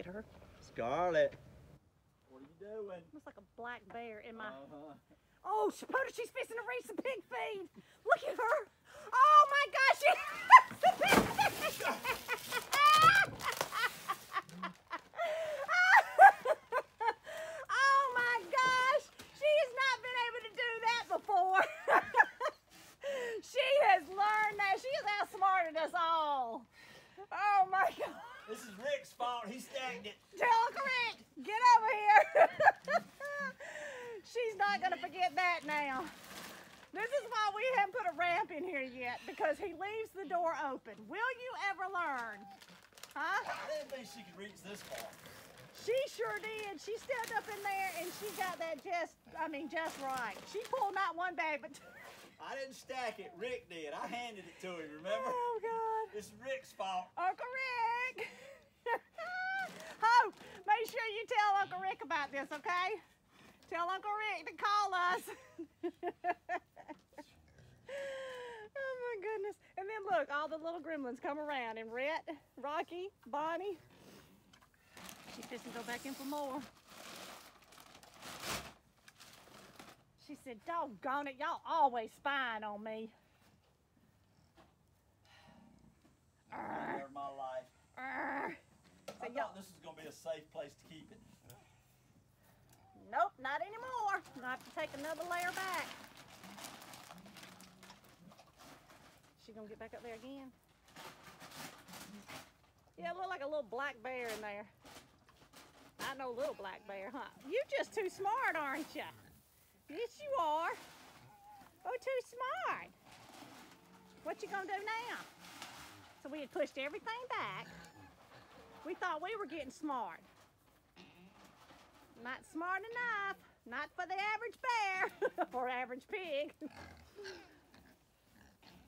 her. Scarlett, what are you doing? Looks like a black bear in my... Oh, she's fixing to reach some pig feed. Look at her. Oh my gosh, oh my gosh, she has not been able to do that before. She has learned that. She has outsmarted us all. Oh my God. This is Rick's fault. He stacked it. Tell Uncle Rick, get over here. She's not going to forget that now. This is why we haven't put a ramp in here yet, because he leaves the door open. Will you ever learn? Huh? I didn't think she could reach this far. She sure did. She stepped up in there and she got that just right. She pulled not one bag, but two. I didn't stack it. Rick did. I handed it to him, remember? Oh, God. It's Rick's fault. Uncle Rick. Oh, make sure you tell Uncle Rick about this, okay? Tell Uncle Rick to call us. Oh, my goodness. And then look, all the little gremlins come around. And Rhett, Rocky, Bonnie. She's just going to go back in for more. She said, doggone it, y'all always spying on me. Of my life. I thought this was going to be a safe place to keep it. Nope, not anymore. I have to take another layer back. She gonna get back up there again? Yeah, it looked like a little black bear in there. I know little black bear, huh? You just too smart, aren't you? Yes, you are. Oh, too smart. What you gonna do now? So we had pushed everything back. We thought we were getting smart. Not smart enough. Not for the average bear or average pig.